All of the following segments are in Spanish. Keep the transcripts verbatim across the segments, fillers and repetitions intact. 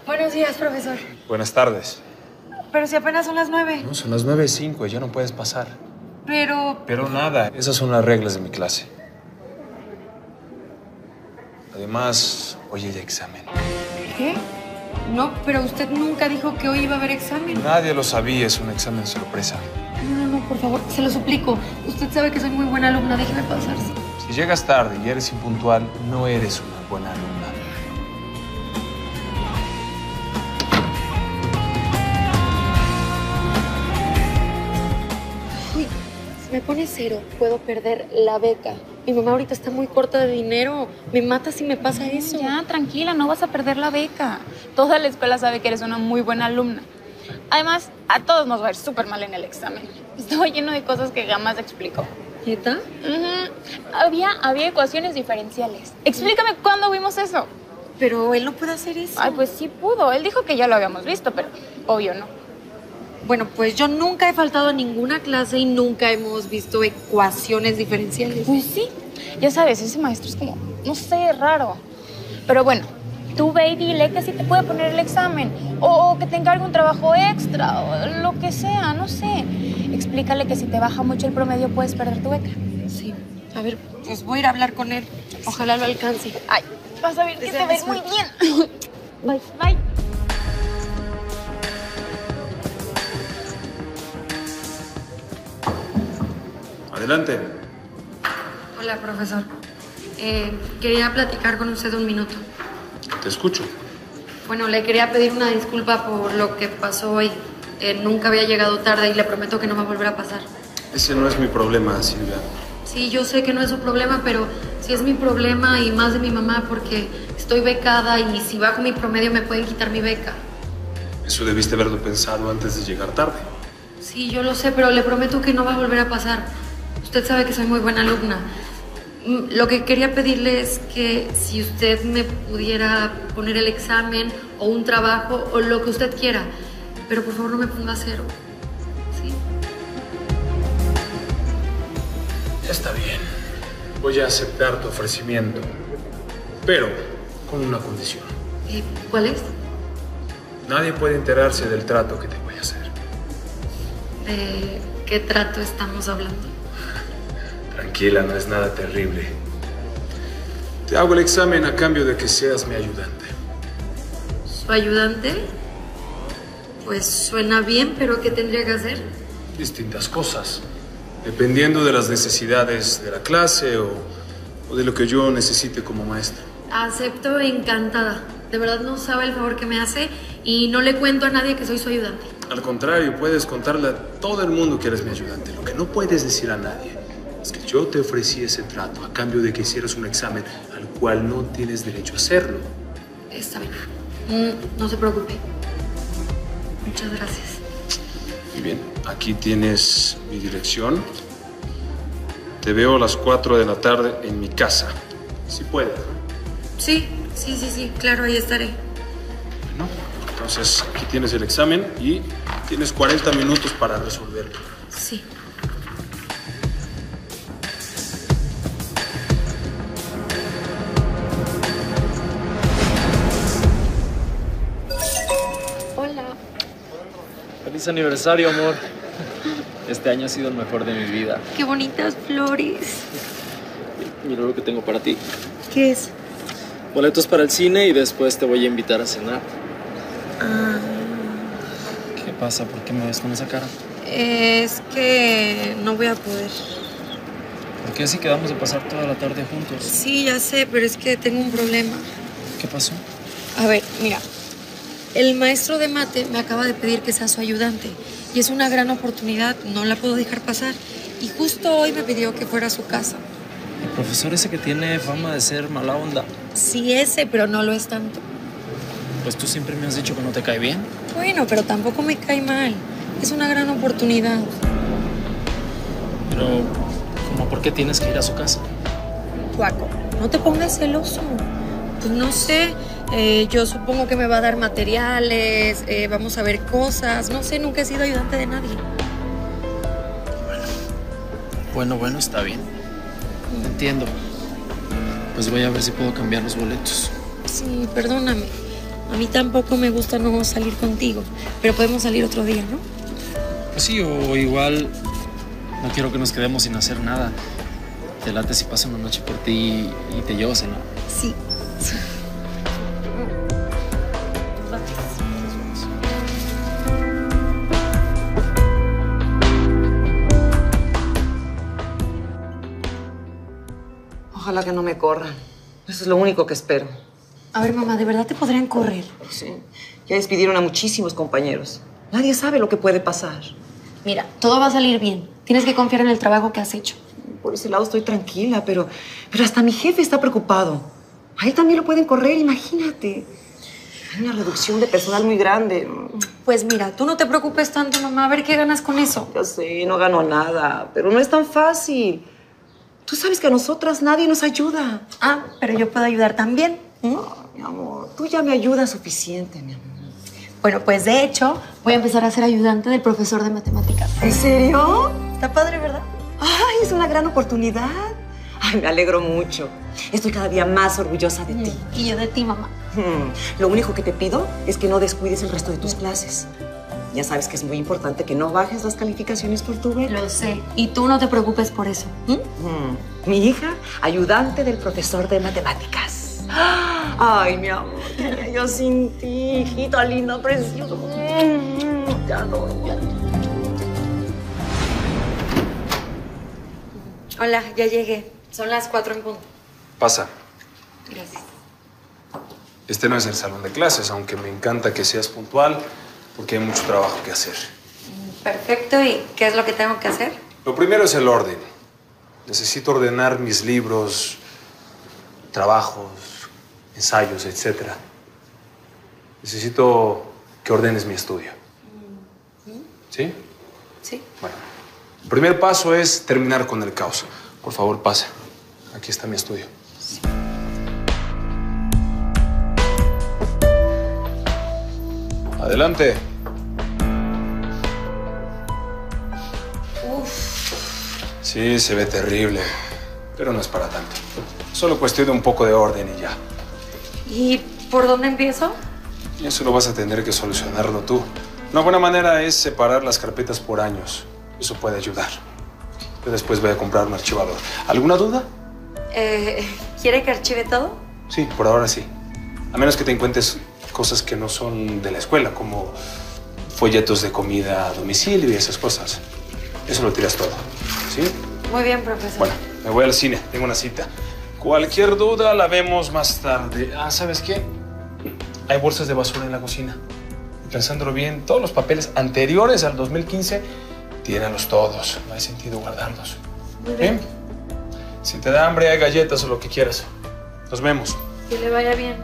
Buenos días, profesor. Buenas tardes. Pero si apenas son las nueve. No, son las nueve y cinco, ya no puedes pasar. Pero... Pero nada, esas son las reglas de mi clase. Además, hoy hay examen. ¿Qué? No, pero usted nunca dijo que hoy iba a haber examen. Nadie lo sabía, es un examen sorpresa. No, no, no, por favor, se lo suplico. Usted sabe que soy muy buena alumna, déjeme pasar. Si llegas tarde y eres impuntual, no eres una buena alumna. Uy, si me pone cero, puedo perder la beca. Mi mamá ahorita está muy corta de dinero. Me mata si me pasa eso. Ya, tranquila, no vas a perder la beca. Toda la escuela sabe que eres una muy buena alumna. Además, a todos nos va a ir súper mal en el examen. Estaba lleno de cosas que jamás explicó. ¿Neta? Uh-huh. Había, había ecuaciones diferenciales. Explícame cuándo vimos eso. Pero él no puede hacer eso. Ay, pues sí pudo. Él dijo que ya lo habíamos visto, pero obvio no. Bueno, pues yo nunca he faltado a ninguna clase y nunca hemos visto ecuaciones diferenciales. Pues sí. Ya sabes, ese maestro es como, no sé, raro. Pero bueno, tú ve y dile que sí te puede poner el examen. O, o que te encargue un trabajo extra, o lo que sea, no sé. Explícale que si te baja mucho el promedio puedes perder tu beca. Sí. A ver, pues voy a ir a hablar con él. Ojalá lo alcance. Ay, vas a ver que te Deseame ves muy suerte. bien. Bye, bye. Adelante. Hola, profesor. Eh, quería platicar con usted un minuto. Te escucho. Bueno, le quería pedir una disculpa por lo que pasó hoy. Eh, nunca había llegado tarde y le prometo que no va a volver a pasar. Ese no es mi problema, Silvia. Sí, yo sé que no es su problema, pero sí es mi problema y más de mi mamá porque estoy becada y si bajo mi promedio me pueden quitar mi beca. Eso debiste haberlo pensado antes de llegar tarde. Sí, yo lo sé, pero le prometo que no va a volver a pasar. Usted sabe que soy muy buena alumna. Mm, Lo que quería pedirle es que si usted me pudiera poner el examen o un trabajo o lo que usted quiera, pero por favor no me ponga cero. ¿Sí? Está bien. Voy a aceptar tu ofrecimiento, pero con una condición. Eh, ¿Cuál es? Nadie puede enterarse del trato que te voy a hacer. ¿De qué trato estamos hablando? Tranquila, no es nada terrible. Te hago el examen a cambio de que seas mi ayudante. ¿Su ayudante? Pues suena bien, pero ¿qué tendría que hacer? Distintas cosas, dependiendo de las necesidades de la clase o, o de lo que yo necesite como maestro. Acepto encantada. De verdad no sabe el favor que me hace y no le cuento a nadie que soy su ayudante. Al contrario, puedes contarle a todo el mundo que eres mi ayudante. Lo que no puedes decir a nadie es que yo te ofrecí ese trato a cambio de que hicieras un examen al cual no tienes derecho a hacerlo. Está bien. Mm, no se preocupe. Muchas gracias. Muy bien, aquí tienes mi dirección. Te veo a las cuatro de la tarde en mi casa, si puedes. Sí, sí, sí, sí, claro, ahí estaré. Bueno, entonces aquí tienes el examen y tienes cuarenta minutos para resolverlo. Sí. Hola. Feliz aniversario, amor. Este año ha sido el mejor de mi vida. Qué bonitas flores. Mira lo que tengo para ti. ¿Qué es? Boletos para el cine y después te voy a invitar a cenar. Ah, ¿Qué pasa? ¿Por qué me ves con esa cara? es que no voy a poder. ¿Por qué así quedamos de pasar toda la tarde juntos? Sí, ya sé, pero es que tengo un problema. ¿Qué pasó? A ver, mira. El maestro de mate me acaba de pedir que sea su ayudante. Y es una gran oportunidad, no la puedo dejar pasar. Y justo hoy me pidió que fuera a su casa. El profesor ese que tiene fama de ser mala onda. Sí, ese, pero no lo es tanto. Pues tú siempre me has dicho que no te cae bien. Bueno, pero tampoco me cae mal. Es una gran oportunidad. Pero, ¿cómo por qué tienes que ir a su casa? Juaco, no te pongas celoso. Pues no sé, eh, yo supongo que me va a dar materiales, eh, vamos a ver cosas. No sé, nunca he sido ayudante de nadie. Bueno, bueno, está bien. Entiendo. Pues voy a ver si puedo cambiar los boletos. Sí, perdóname. A mí tampoco me gusta no salir contigo, pero podemos salir otro día, ¿no? Pues sí, o igual no quiero que nos quedemos sin hacer nada. Te late si paso una noche por ti y te llevo a cenar. Sí, sí. Ojalá que no me corran. Eso es lo único que espero. A ver, mamá, ¿de verdad te podrían correr? Sí. Ya despidieron a muchísimos compañeros. Nadie sabe lo que puede pasar. Mira, todo va a salir bien. Tienes que confiar en el trabajo que has hecho. Por ese lado estoy tranquila, pero, pero hasta mi jefe está preocupado. A él también lo pueden correr, imagínate. Hay una reducción de personal muy grande. Pues mira, tú no te preocupes tanto, mamá. A ver qué ganas con eso. Ya sé, no gano nada, pero no es tan fácil. Tú sabes que a nosotras nadie nos ayuda. Ah, pero yo puedo ayudar también. ¿Mm? Oh, mi amor, tú ya me ayudas suficiente, mi amor. Bueno, pues de hecho, voy a empezar a ser ayudante del profesor de matemáticas. ¿En serio? Está padre, ¿verdad? Ay, es una gran oportunidad. Ay, me alegro mucho. Estoy cada día más orgullosa de ti. Y yo de ti, mamá. Hmm. Lo único que te pido es que no descuides el resto de tus clases. Ya sabes que es muy importante que no bajes las calificaciones por tu beca. Lo sé. Y tú no te preocupes por eso. ¿Mm? Hmm. Mi hija, ayudante del profesor de matemáticas. Ay, mi amor, ¿qué haría yo sin ti, hijita linda, preciosa? Te adoro, te adoro. Hola, ya llegué. Son las cuatro en punto. Pasa. Gracias. Este no es el salón de clases, aunque me encanta que seas puntual, porque hay mucho trabajo que hacer. Perfecto. ¿Y qué es lo que tengo que hacer? Lo primero es el orden. Necesito ordenar mis libros, trabajos, ensayos, etcétera. Necesito que ordenes mi estudio. ¿Sí? Sí. Bueno, el primer paso es terminar con el caos. Por favor, pasa. Aquí está mi estudio. Sí. Adelante. Uf. Sí, se ve terrible, pero no es para tanto. Solo cuestión de un poco de orden y ya. ¿Y por dónde empiezo? Y eso lo vas a tener que solucionarlo tú. Una buena manera es separar las carpetas por años. Eso puede ayudar. Yo después voy a comprar un archivador. ¿Alguna duda? Eh, ¿Quiere que archive todo? Sí, por ahora sí. A menos que te encuentres cosas que no son de la escuela, como folletos de comida a domicilio y esas cosas. Eso lo tiras todo, ¿sí? Muy bien, profesor. Bueno, me voy al cine. Tengo una cita. Cualquier duda la vemos más tarde. Ah, ¿sabes qué? Hay bolsas de basura en la cocina. Y pensándolo bien, todos los papeles anteriores al dos mil quince, tíralos todos. No hay sentido guardarlos. Muy bien. ¿Eh? Si te da hambre, hay galletas o lo que quieras. Nos vemos. Que le vaya bien.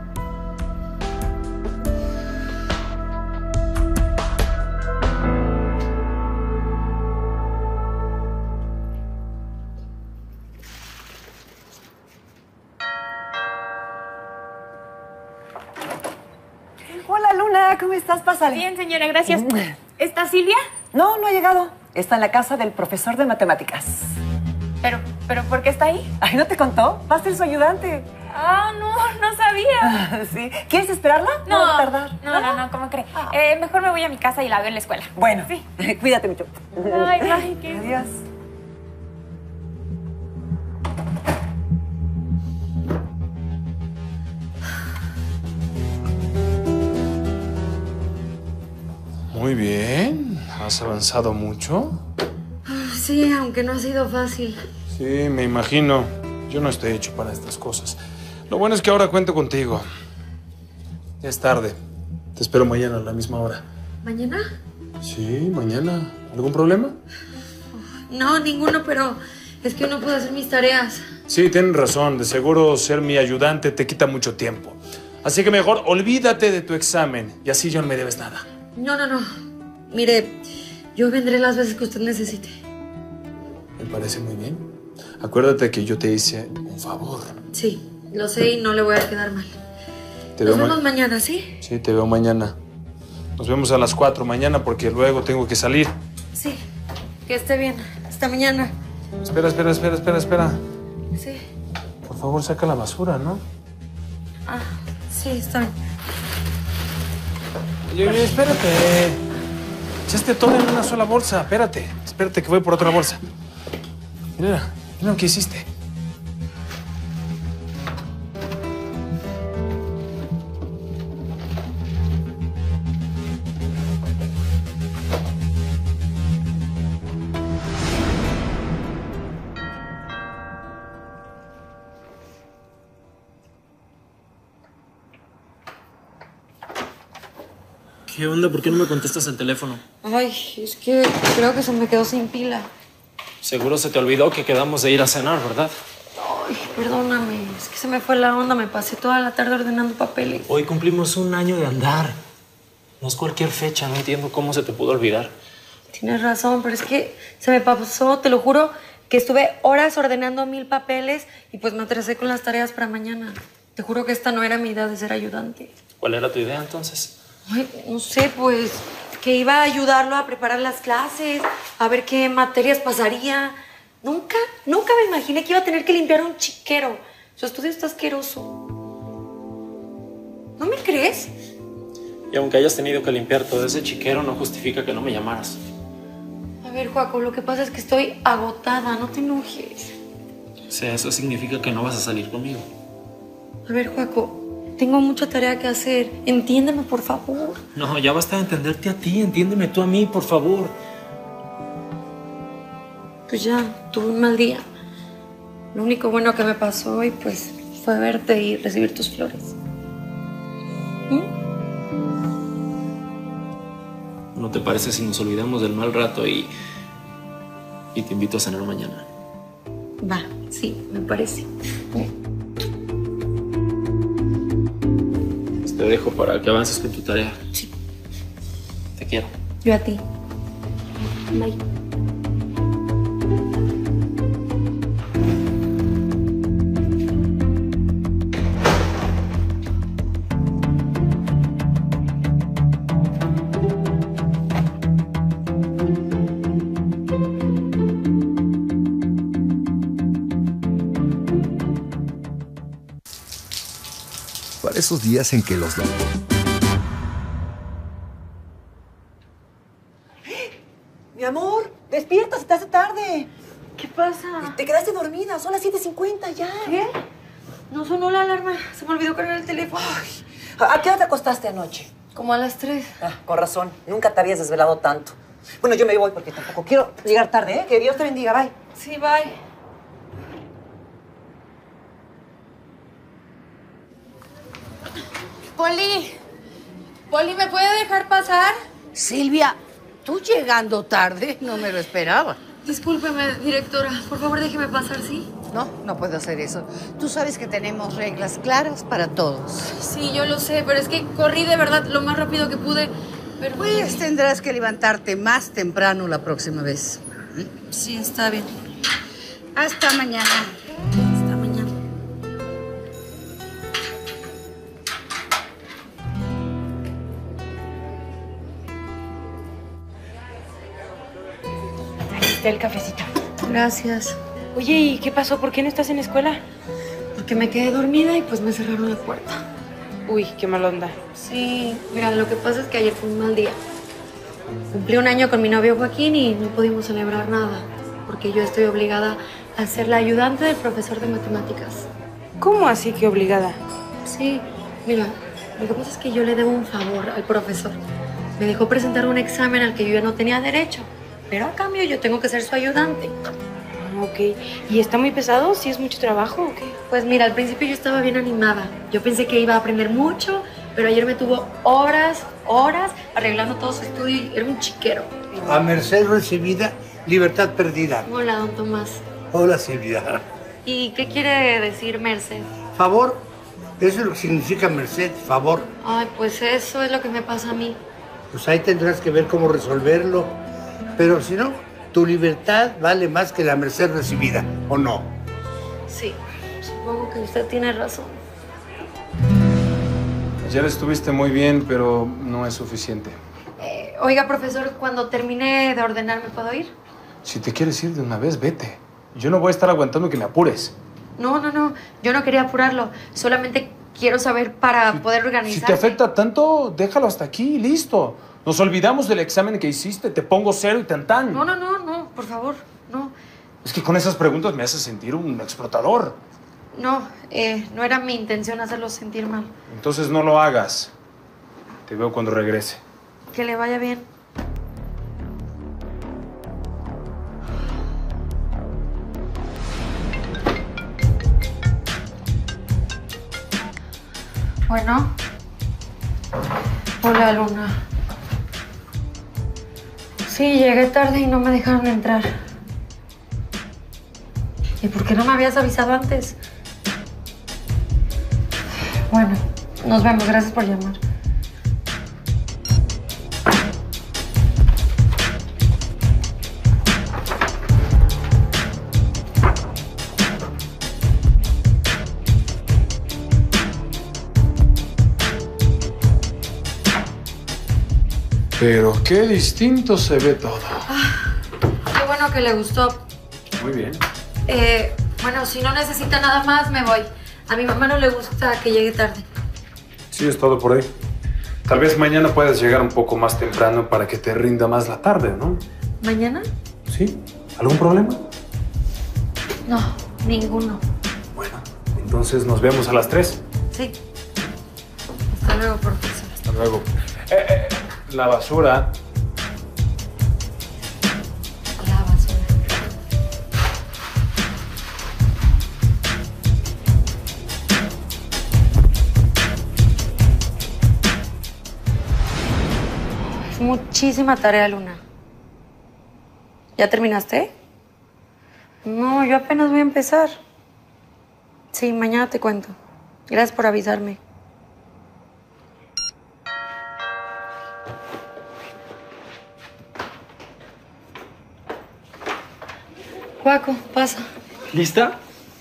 Hola, Luna, ¿cómo estás? Pásale. Bien, señora, gracias. ¿Está Silvia? No, no ha llegado. Está en la casa del profesor de matemáticas. Pero, pero, ¿por qué está ahí? Ay, ¿no te contó? Va a ser su ayudante. Ah, no, no sabía. Sí. ¿Quieres esperarla? No, va a tardar. No, no, no, ¿cómo cree? Ah. Eh, mejor me voy a mi casa y la veo en la escuela. Bueno, Sí. cuídate mucho. Ay, ay, qué... Adiós. Muy bien. ¿Has avanzado mucho? Sí, aunque no ha sido fácil. Sí, me imagino. Yo no estoy hecho para estas cosas. Lo bueno es que ahora cuento contigo. Ya es tarde. Te espero mañana a la misma hora. ¿Mañana? Sí, mañana. ¿Algún problema? No, ninguno, pero es que no puedo hacer mis tareas. Sí, tienes razón. De seguro ser mi ayudante te quita mucho tiempo. Así que mejor olvídate de tu examen y así ya no me debes nada. No, no, no. Mire, yo vendré las veces que usted necesite. Me parece muy bien. Acuérdate que yo te hice un favor. Sí, lo sé y no le voy a quedar mal. Te Nos veo vemos ma- mañana, ¿sí? Sí, te veo mañana. Nos vemos a las cuatro mañana porque luego tengo que salir. Sí. Que esté bien. Hasta mañana. Espera, espera, espera, espera, espera. Sí. Por favor, saca la basura, ¿no? Ah, sí, está bien. Oye, oye, espérate. Echaste todo en una sola bolsa. Espérate. Espérate que voy por otra bolsa. Mira, mira lo que hiciste. ¿Qué onda? ¿Por qué no me contestas el teléfono? Ay, es que creo que se me quedó sin pila. Seguro se te olvidó que quedamos de ir a cenar, ¿verdad? Ay, perdóname, es que se me fue la onda, me pasé toda la tarde ordenando papeles. Hoy cumplimos un año de andar. No es cualquier fecha, no entiendo cómo se te pudo olvidar. Tienes razón, pero es que se me pasó, te lo juro, que estuve horas ordenando mil papeles y pues me atrasé con las tareas para mañana. Te juro que esta no era mi idea de ser ayudante. ¿Cuál era tu idea entonces? Ay, no sé, pues, que iba a ayudarlo a preparar las clases, a ver qué materias pasaría. Nunca, nunca me imaginé que iba a tener que limpiar un chiquero. Su estudio está asqueroso. ¿No me crees? Y aunque hayas tenido que limpiar todo ese chiquero, no justifica que no me llamaras. A ver, Joaco, lo que pasa es que estoy agotada, no te enojes. O sea, eso significa que no vas a salir conmigo. A ver, Joaco, tengo mucha tarea que hacer. Entiéndeme, por favor. No, ya basta de entenderte a ti. Entiéndeme tú a mí, por favor. Pues ya, tuve un mal día. Lo único bueno que me pasó hoy, pues, fue verte y recibir tus flores. ¿Mm? ¿No te parece si nos olvidamos del mal rato y, y te invito a cenar mañana? Va, sí, me parece. Te dejo para que avances con tu tarea. Sí. Te quiero. Yo a ti. Bye. Para esos días en que los... Mi amor, despierta, se te hace tarde. ¿Qué pasa? Te quedaste dormida, son las siete cincuenta ya. ¿Qué? No sonó la alarma. Se me olvidó cargar el teléfono. Ay, ¿a qué hora te acostaste anoche? Como a las tres. Ah, con razón, nunca te habías desvelado tanto. Bueno, yo me voy porque tampoco quiero llegar tarde, ¿eh? Que Dios te bendiga, bye. Sí, bye. Poli, Poli, ¿me puede dejar pasar? Silvia, tú llegando tarde, no me lo esperaba. Discúlpeme, directora. Por favor, déjeme pasar, ¿sí? No, no puedo hacer eso. Tú sabes que tenemos reglas claras para todos. Sí, yo lo sé, pero es que corrí de verdad lo más rápido que pude. Pero... Pues tendrás que levantarte más temprano la próxima vez. Sí, está bien. Hasta mañana. Hasta mañana. Aquí está el cafecito. Gracias. Oye, ¿y qué pasó? ¿Por qué no estás en la escuela? Porque me quedé dormida y pues me cerraron la puerta. Uy, qué mala onda. Sí, mira, lo que pasa es que ayer fue un mal día. Cumplí un año con mi novio Joaquín y no pudimos celebrar nada, porque yo estoy obligada a ser la ayudante del profesor de matemáticas. ¿Cómo así que obligada? Sí, mira, lo que pasa es que yo le debo un favor al profesor. Me dejó presentar un examen al que yo ya no tenía derecho, pero a cambio yo tengo que ser su ayudante. Ok. ¿Y está muy pesado? ¿Sí es mucho trabajo o qué? Pues mira, al principio yo estaba bien animada. Yo pensé que iba a aprender mucho, pero ayer me tuvo horas, horas arreglando todo su estudio y era un chiquero. A merced recibida, libertad perdida. Hola, don Tomás. Hola, Silvia. ¿Y qué quiere decir merced? Favor, eso es lo que significa merced, favor. Ay, pues eso es lo que me pasa a mí. Pues ahí tendrás que ver cómo resolverlo. Pero si no, tu libertad vale más que la merced recibida, ¿o no? Sí, supongo que usted tiene razón. Ayer estuviste muy bien, pero no es suficiente. Eh, oiga, profesor, cuando termine de ordenar, ¿me puedo ir? Si te quieres ir de una vez, vete. Yo no voy a estar aguantando que me apures. No, no, no. Yo no quería apurarlo. Solamente quiero saber para si, poder organizar. Si te afecta tanto, déjalo hasta aquí, listo. Nos olvidamos del examen que hiciste, te pongo cero y tantán. No, no, no, no, por favor, no. Es que con esas preguntas me haces sentir un explotador. No, eh, no era mi intención hacerlo sentir mal. Entonces no lo hagas. Te veo cuando regrese. Que le vaya bien. Bueno. Hola, Luna. Sí, llegué tarde y no me dejaron entrar. ¿Y por qué no me habías avisado antes? Bueno, nos vemos. Gracias por llamar. Pero qué distinto se ve todo. Ah, qué bueno que le gustó. Muy bien. Eh, bueno, si no necesita nada más, me voy. A mi mamá no le gusta que llegue tarde. Sí, es todo por hoy. Tal vez mañana puedas llegar un poco más temprano para que te rinda más la tarde, ¿no? ¿Mañana? Sí. ¿Algún problema? No, ninguno. Bueno, entonces nos vemos a las tres. Sí. Hasta luego, profesor. Hasta luego. Eh, eh, la basura. La basura. Es muchísima tarea, Luna. ¿Ya terminaste? No, yo apenas voy a empezar. Sí, mañana te cuento. Gracias por avisarme. Paco, pasa. ¿Lista?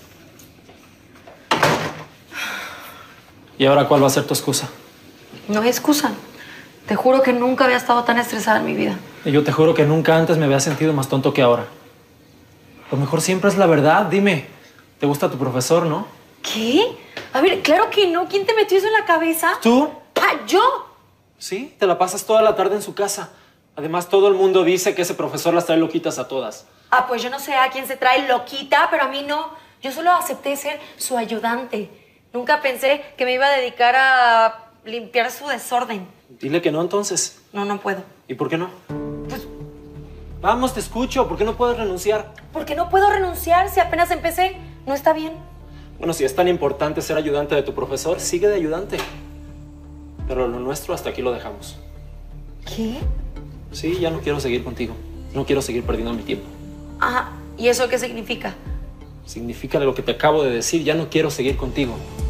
¿Y ahora cuál va a ser tu excusa? No hay excusa. Te juro que nunca había estado tan estresada en mi vida. Y yo te juro que nunca antes me había sentido más tonto que ahora. Lo mejor siempre es la verdad. Dime, ¿te gusta tu profesor, no? ¿Qué? A ver, claro que no. ¿Quién te metió eso en la cabeza? ¿Tú? ¡Ah, yo! Sí, te la pasas toda la tarde en su casa. Además, todo el mundo dice que ese profesor las trae loquitas a todas. Ah, pues yo no sé a quién se trae loquita, pero a mí no. Yo solo acepté ser su ayudante. Nunca pensé que me iba a dedicar a limpiar su desorden. Dile que no, entonces. No, no puedo. ¿Y por qué no? Pues... Vamos, te escucho. ¿Por qué no puedes renunciar? Porque no puedo renunciar si apenas empecé. No está bien. Bueno, si es tan importante ser ayudante de tu profesor, sigue de ayudante. Pero lo nuestro hasta aquí lo dejamos. ¿Qué? Sí, ya no quiero seguir contigo. No quiero seguir perdiendo mi tiempo. Ah, ¿y eso qué significa? Significa lo que te acabo de decir. Ya no quiero seguir contigo.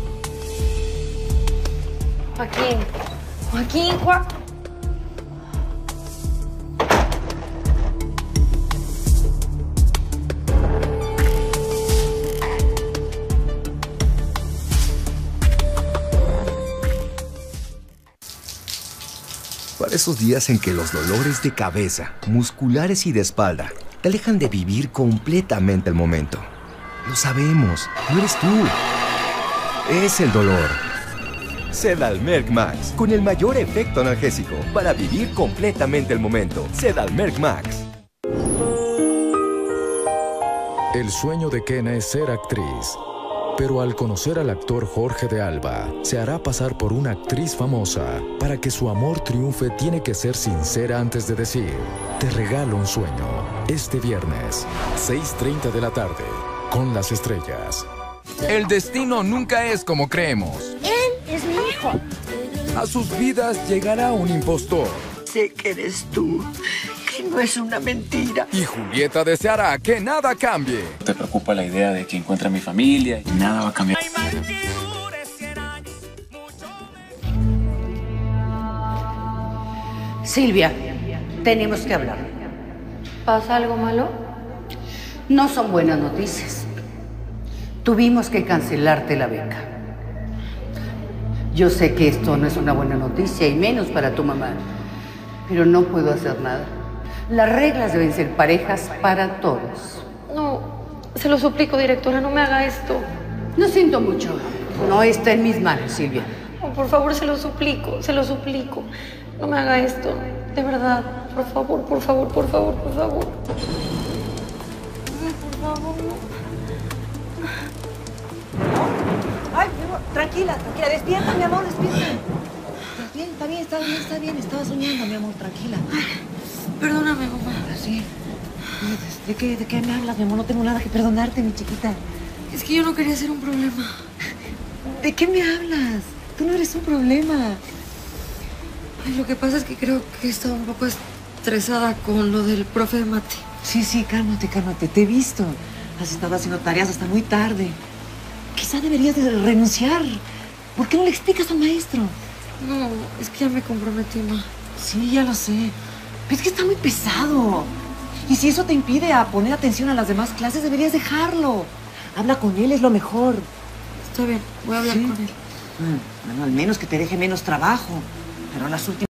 Joaquín. Joaquín, Joaquín. Para esos días en que los dolores de cabeza, musculares y de espalda te alejan de vivir completamente el momento. Lo sabemos, no eres tú. Es el dolor. Sedalmerc Max, con el mayor efecto analgésico para vivir completamente el momento. Sedalmerc Max. El sueño de Kena es ser actriz. Pero al conocer al actor Jorge de Alba, se hará pasar por una actriz famosa. Para que su amor triunfe, tiene que ser sincera antes de decir: te regalo un sueño. Este viernes, seis treinta de la tarde, con Las Estrellas. El destino nunca es como creemos. Él es mi hijo. A sus vidas llegará un impostor. Sé que eres tú, que no es una mentira. Y Julieta deseará que nada cambie. Te preocupa la idea de que encuentre a mi familia y nada va a cambiar. Silvia, tenemos que hablar. ¿Pasa algo malo? No son buenas noticias. Tuvimos que cancelarte la beca. Yo sé que esto no es una buena noticia, y menos para tu mamá, pero no puedo hacer nada. Las reglas deben ser parejas para todos. No, se lo suplico, directora, no me haga esto. Lo siento mucho. No está en mis manos, Silvia. Oh, por favor, se lo suplico, se lo suplico. No me haga esto, de verdad. Por favor, por favor, por favor, por favor. Ay, por favor, no. Ay, mi amor, tranquila, tranquila. Despierta, mi amor, despierta. Está bien, está bien, está bien, está bien. Estaba soñando, mi amor, tranquila. Perdóname, mamá. Sí. ¿De qué, ¿De qué me hablas, mi amor? No tengo nada que perdonarte, mi chiquita. Es que yo no quería ser un problema. ¿De qué me hablas? Tú no eres un problema. Ay, lo que pasa es que creo que he estado un poco estresada con lo del profe de mate. Sí, sí, cálmate, cálmate. Te he visto. Has estado haciendo tareas hasta muy tarde. Quizá deberías de renunciar. ¿Por qué no le explicas al maestro? No, es que ya me comprometí, ma. Sí, ya lo sé. Pero es que está muy pesado. Y si eso te impide a poner atención a las demás clases, deberías dejarlo. Habla con él, es lo mejor. Está bien, voy a hablar ¿Sí? con él. Bueno, al menos que te deje menos trabajo. Pero las últimas...